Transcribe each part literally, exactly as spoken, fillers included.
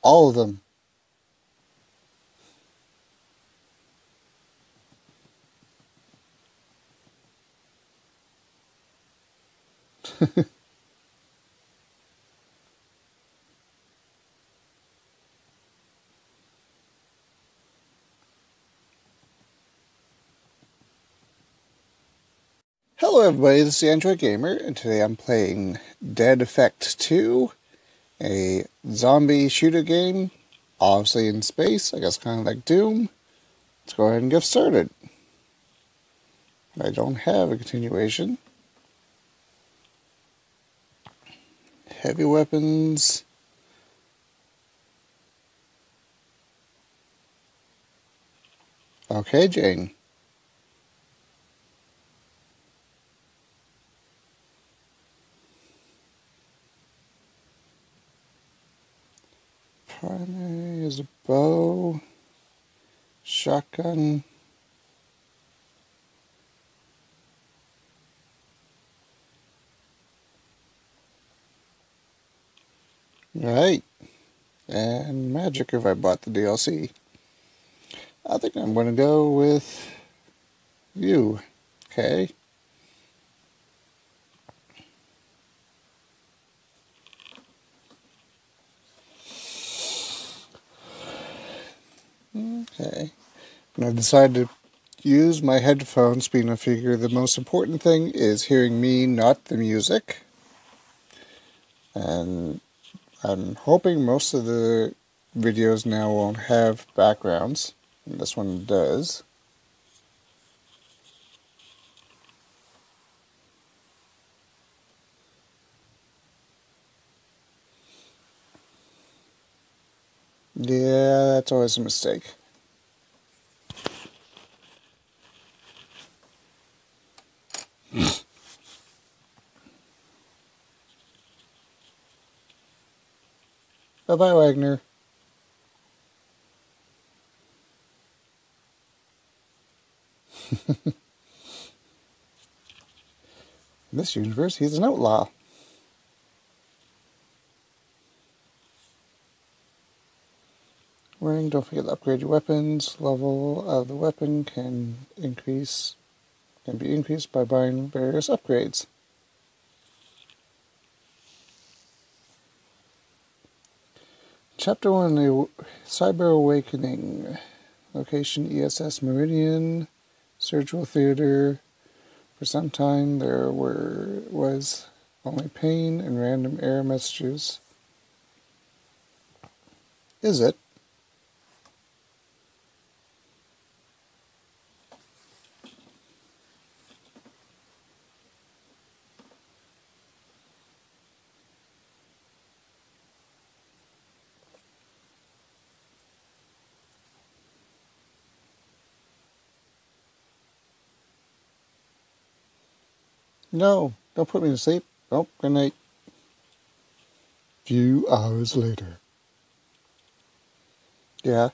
All of them. Hello everybody, this is the Android Gamer, and today I'm playing Dead Effect two, a zombie shooter game, obviously in space, I guess kind of like Doom. Let's go ahead and get started. I don't have a continuation. Heavy weapons. Okay, Jane. Primary is a bow. Shotgun. Right. And magic if I bought the D L C. I think I'm going to go with you. Okay. Okay. And I've decided to use my headphones, being I figure the most important thing is hearing me, not the music. And I'm hoping most of the videos now won't have backgrounds. And this one does. Yeah, that's always a mistake. Bye-bye, Wagner. In this universe, he's an outlaw. Warning, don't forget to upgrade your weapons. Level of the weapon can increase can be increased by buying various upgrades. Chapter one, the Cyber Awakening. Location E S S Meridian, Surgical Theater. For some time there were was only pain and random error messages. Is it? No, don't put me to sleep. Nope, good night. Few hours later. Yeah.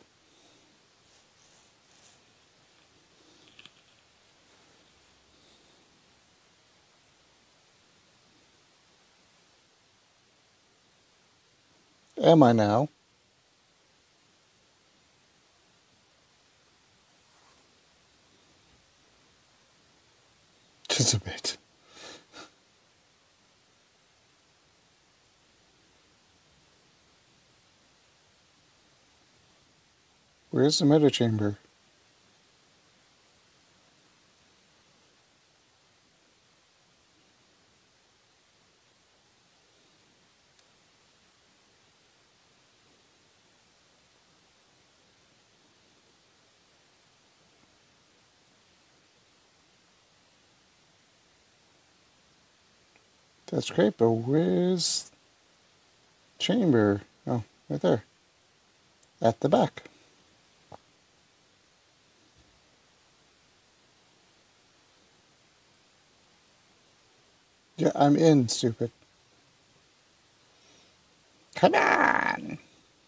Am I now? Just a bit. Where's the meta chamber? That's great, but where's chamber? Oh, right there. At the back. Yeah, I'm in, stupid. Come on!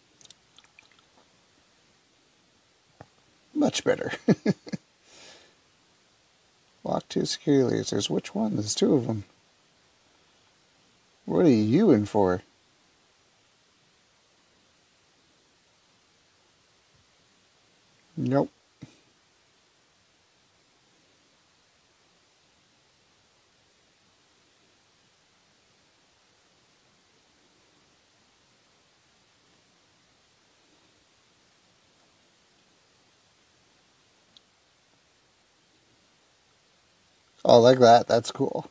Much better. Lock two security lasers. Which one? There's two of them. What are you in for? Nope. Oh, like that. That's cool.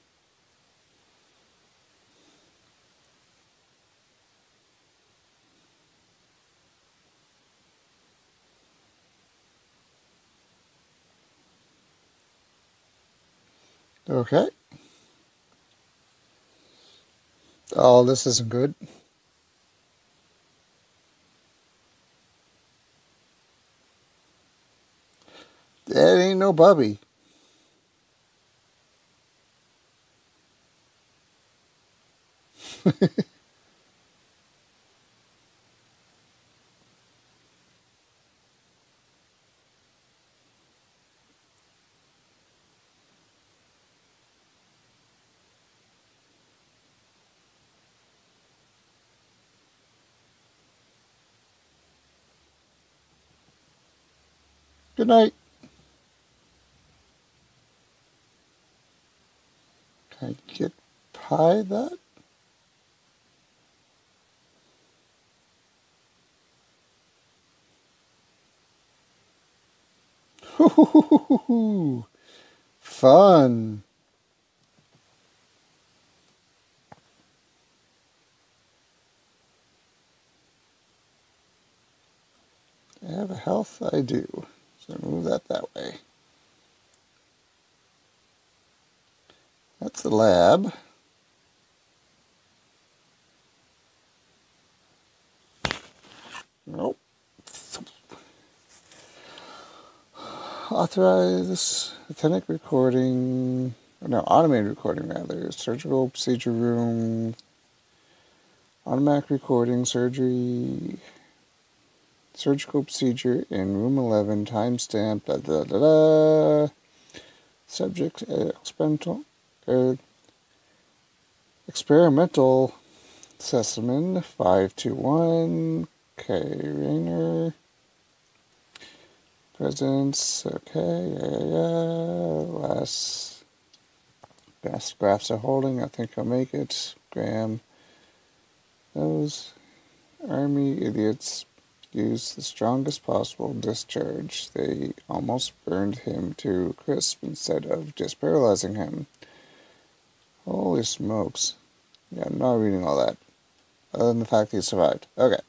Okay. Oh, this isn't good. It ain't no Bubby. Good night. Can I get pie that? Fun. I have a health? I do. So move that that way. That's the lab. Nope. Authorize authentic recording. No, automated recording rather. Surgical procedure room. Automatic recording. Surgery. Surgical procedure in room eleven. Timestamp. Da da da da. Subject uh, experimental. Uh, experimental specimen five two one. Okay, Rainer. Presence, okay, yeah, yeah, yeah. Last, last graphs are holding. I think I'll make it. Graham. Those army idiots used the strongest possible discharge. They almost burned him to a crisp instead of just paralyzing him. Holy smokes. Yeah, I'm not reading all that. Other than the fact that he survived. Okay.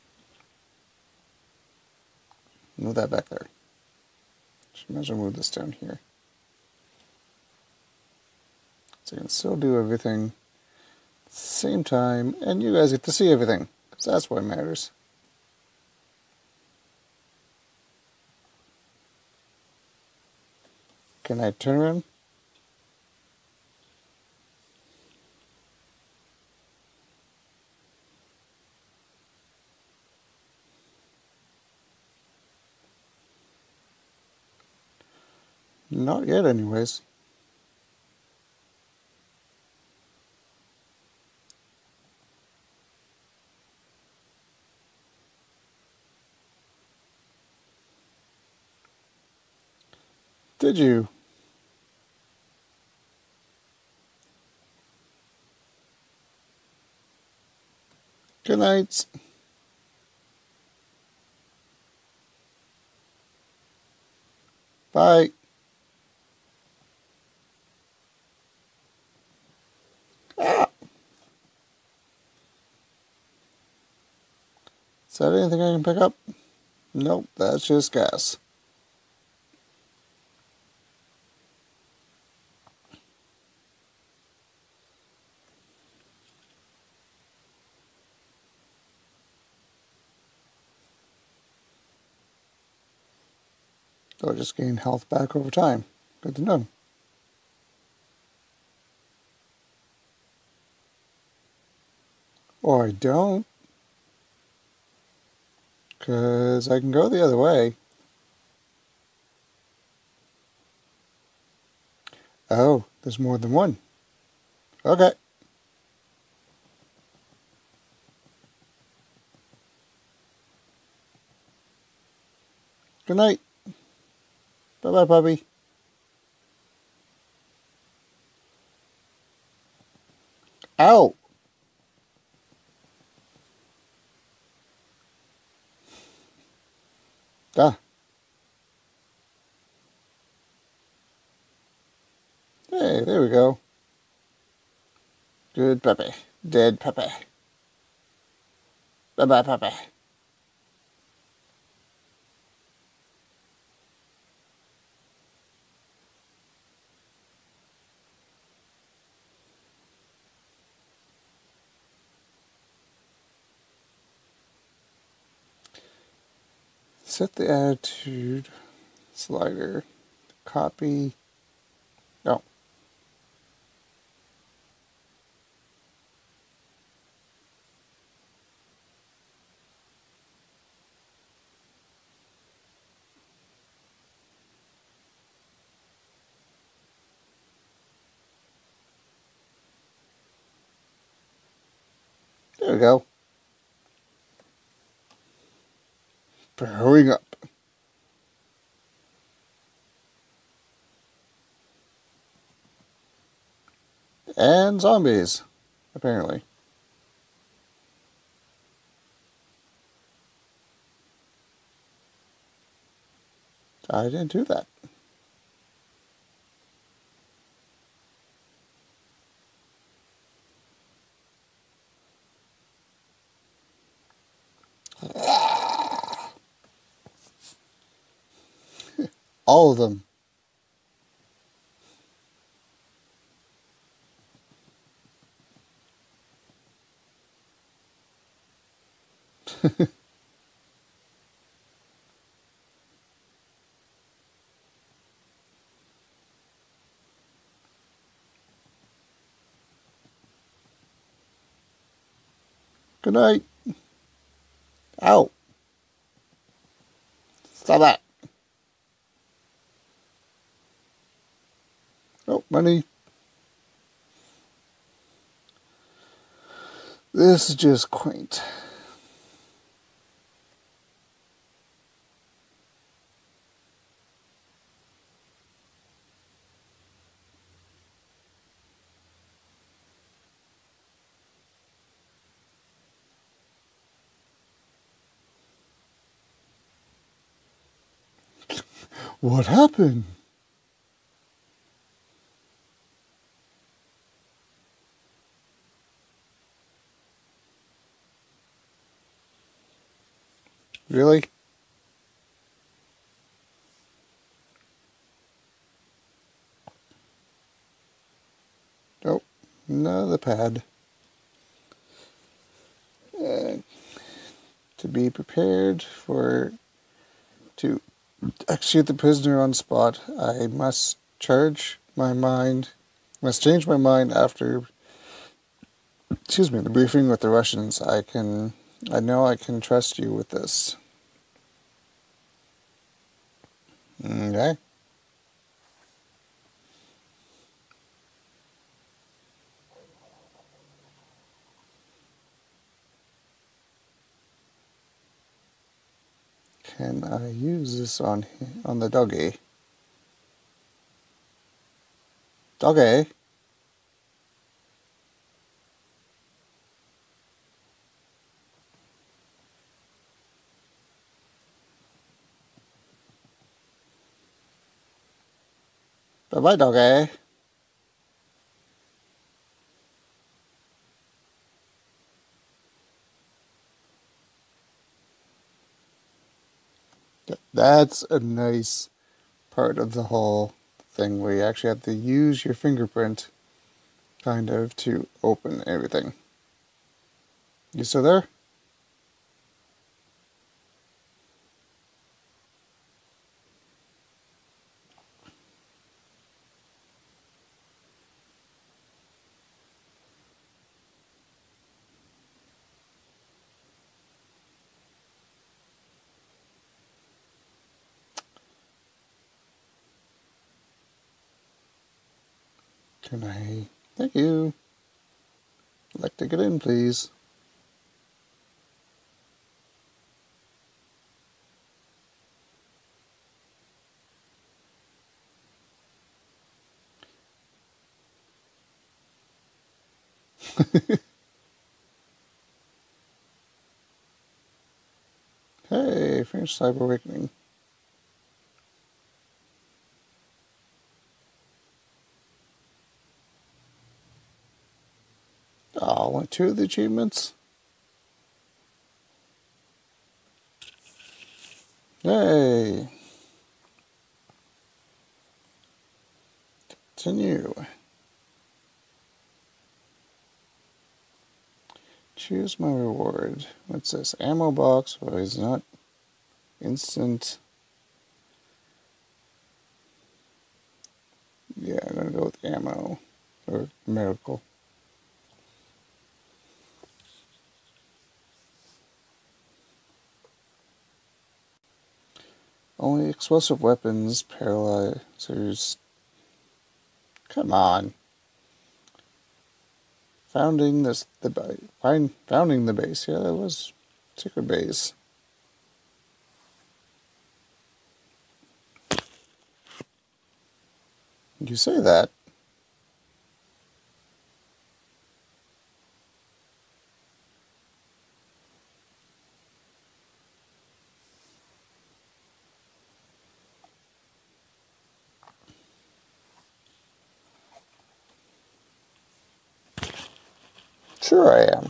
Move that back there. Should might as well move this down here. So I can still do everything at the same time, and you guys get to see everything, because that's what matters. Can I turn around? Not yet, anyways. Did you? Good night. Bye. Ah! Is that anything I can pick up? Nope, that's just gas. So I just gain health back over time. Good to know. Or I don't, because I can go the other way. Oh, there's more than one. Okay. Good night. Bye-bye, puppy. Ow! Ah. Hey, there we go. Good puppy. Dead puppy. Bye-bye, puppy. Set the attitude slider. Copy. Oh. There we go. Growing up. And zombies, apparently. I didn't do that. All of them. Good night. Ow. Stop that. Oh, money. This is just quaint. What happened? Really? Nope. Another pad. Uh, to be prepared for to execute the prisoner on spot, I must charge my mind, must change my mind after, excuse me, the briefing with the Russians. I can, I know I can trust you with this. Okay. Can I use this on on the doggy? Doggy? Bye-bye, doggy. That's a nice part of the whole thing where you actually have to use your fingerprint kind of to open everything. You still there? Can I? Thank you. I'd like to get in, please. Hey, finished Cyber Awakening. Oh, only two of the achievements? Yay! Continue. Choose my reward. What's this? Ammo box. Well, it's not instant. Yeah, I'm gonna go with ammo. Or miracle. Only explosive weapons, paralyzers. Come on. Founding this the find founding the base. Yeah, that was secret base. You say that. Sure I am.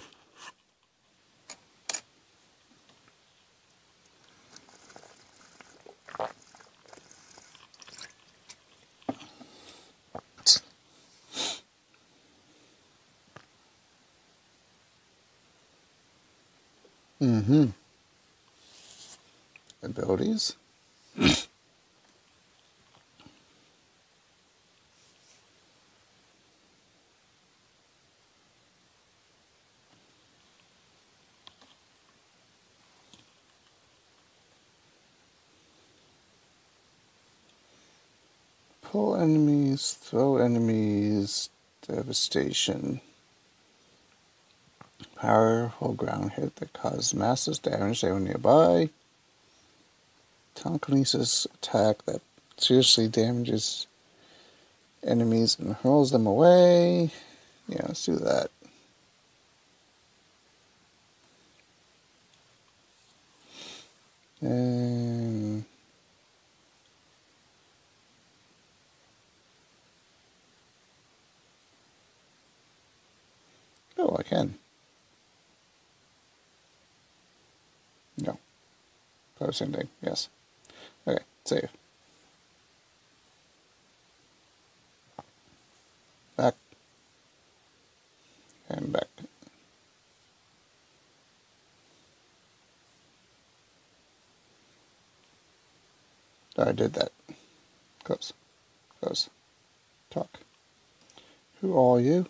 Mm-hmm. Abilities. Pull enemies, throw enemies, devastation. Powerful ground hit that causes massive damage to anyone nearby. Telekinesis attack that seriously damages enemies and hurls them away. Yeah, let's do that. And oh, I can. No. Probably same thing. Yes. Okay, save. Back. And back. I did that. Close. Close. Talk. Who are you?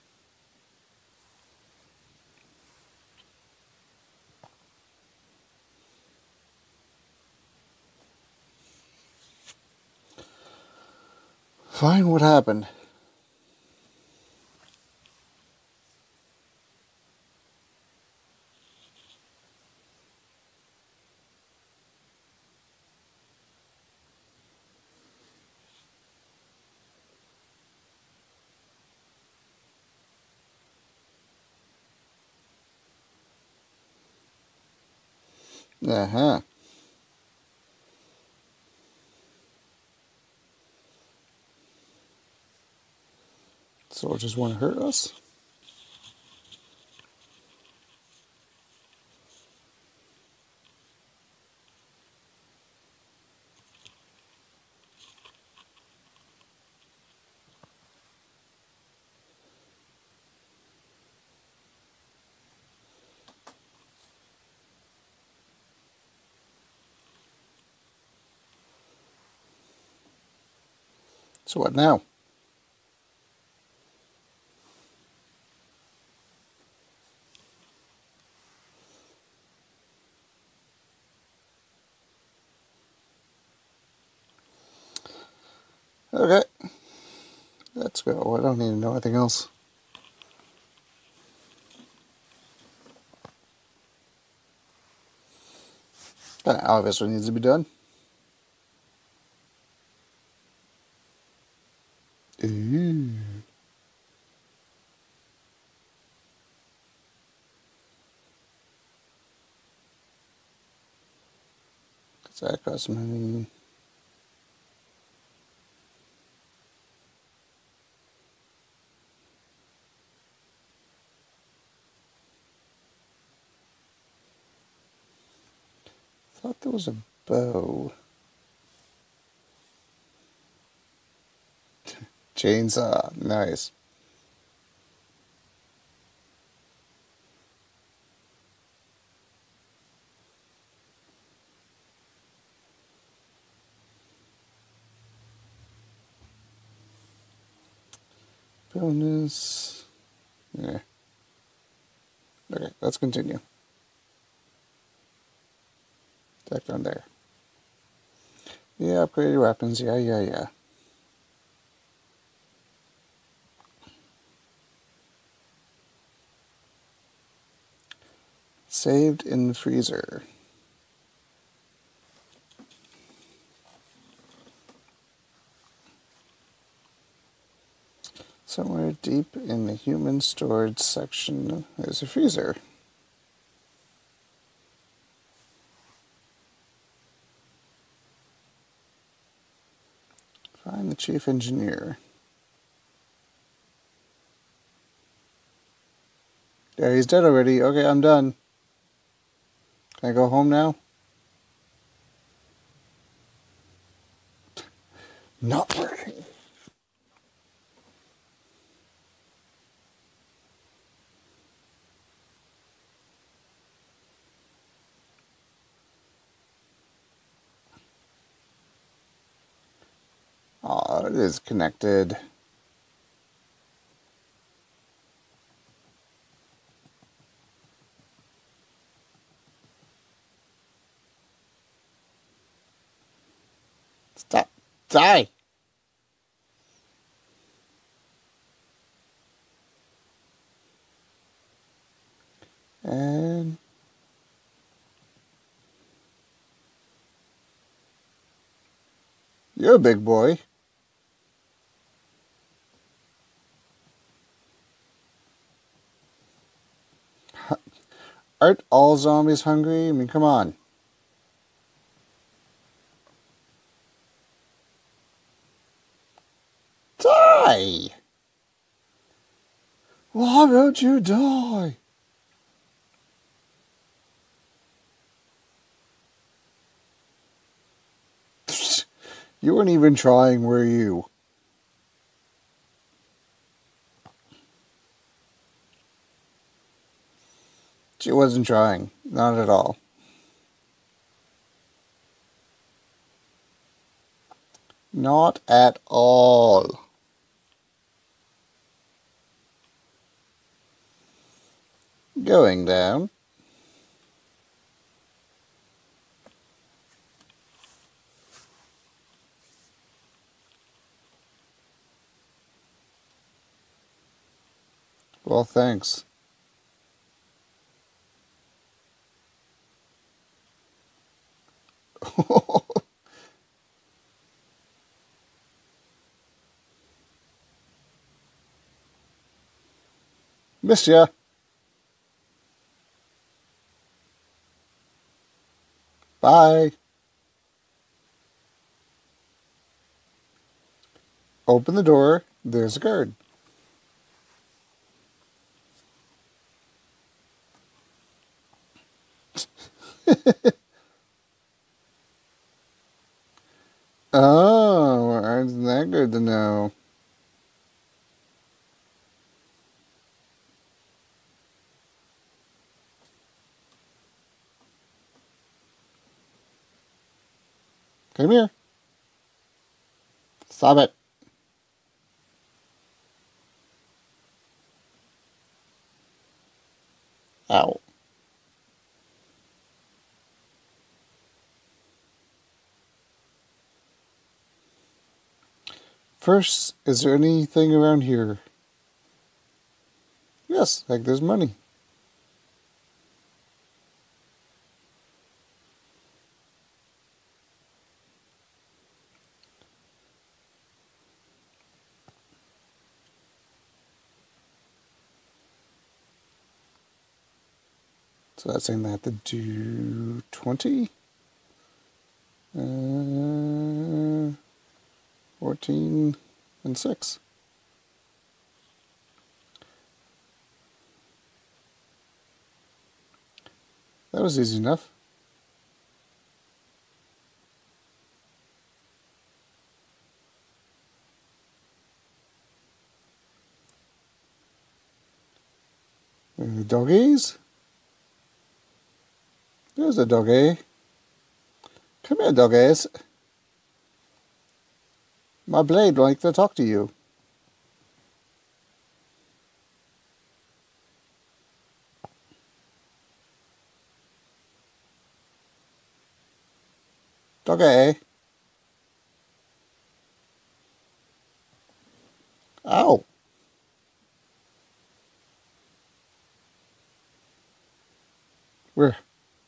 Fine, what happened? Uh-huh. Soldiers want to hurt us? So what now? Okay. Let's go. I don't need to know anything else. Kind of obvious what needs to be done. Ooh. Does that cost money? I thought there was a bow. Chainsaw, nice. Bonus. Yeah. Okay, let's continue. Back down there. Yeah, upgrade your weapons. Yeah, yeah, yeah. Saved in the freezer. Somewhere deep in the human storage section is a freezer. Find the chief engineer. Yeah, he's dead already. Okay, I'm done. Can I go home now? Not working. Oh, it is connected. Stop. Die! And... you're a big boy. Aren't all zombies hungry? I mean, come on. Die! Why don't you die? You weren't even trying, were you? She wasn't trying. Not at all. Not at all. Going down. Well, thanks. Missed ya. Bye. Open the door. There's a guard. Oh, isn't that good to know? Come here. Stop it. Ow. First, is there anything around here? Yes, like there's money. So that's saying I have to do twenty? Uh, fourteen and six. That was easy enough. Uh, doggies? There's a doggy. Come here, doggies. My blade would like to talk to you. Doggy. Ow. Where?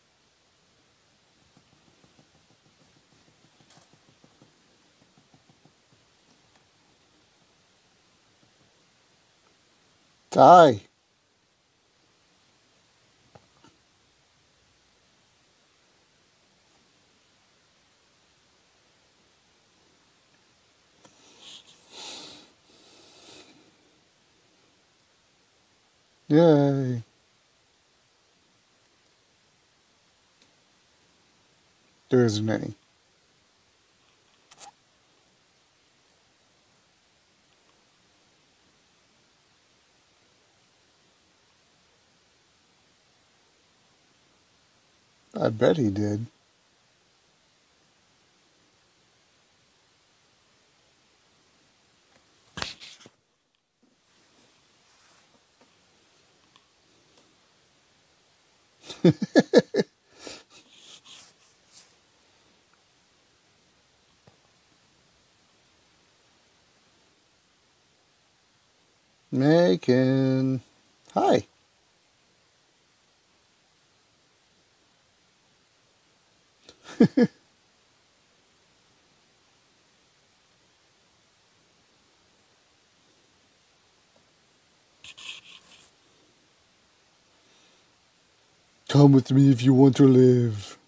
Die. Yay. There isn't any. I bet he did. Macon. Hi. Come with me if you want to live.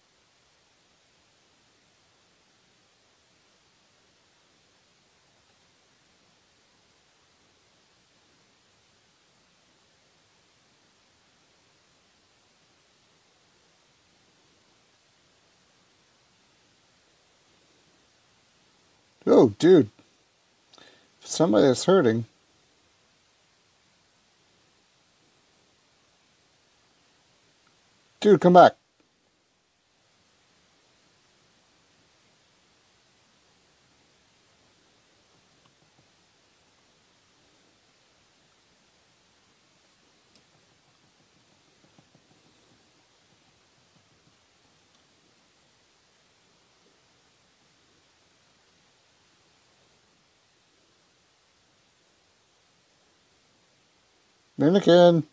Oh, dude. Somebody is hurting. Dude, come back. Minikin.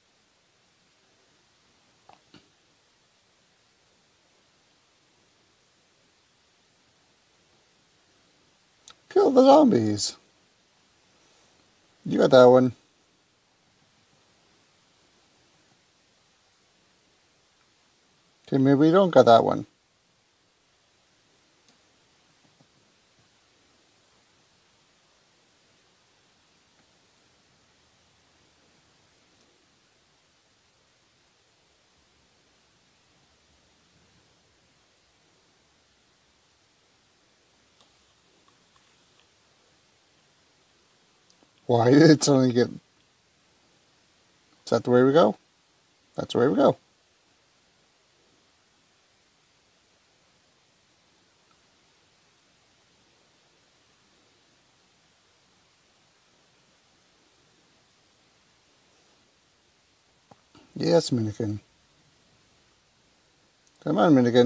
Kill the zombies. You got that one. Okay, maybe we don't got that one. Why did it suddenly get... Is that the way we go? That's the way we go. Yes, Minikin. Come on, Minikin.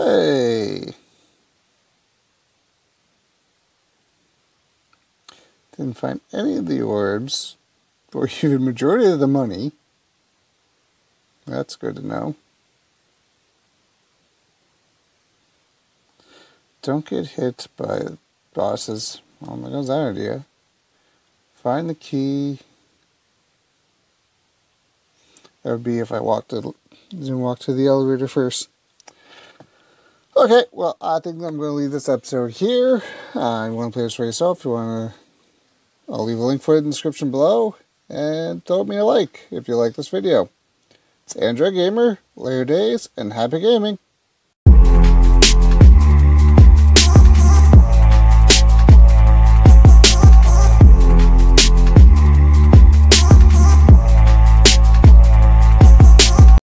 Say. Didn't find any of the orbs, or even majority of the money. That's good to know. Don't get hit by bosses. Oh my god, that idea. Find the key. That would be if I walked to, didn't walk to the elevator first. Okay, well, I think I'm going to leave this episode here. Uh, you want to play this for yourself, if you want to, I'll leave a link for it in the description below. And throw me a like if you like this video. It's Android Gamer, later days, and happy gaming.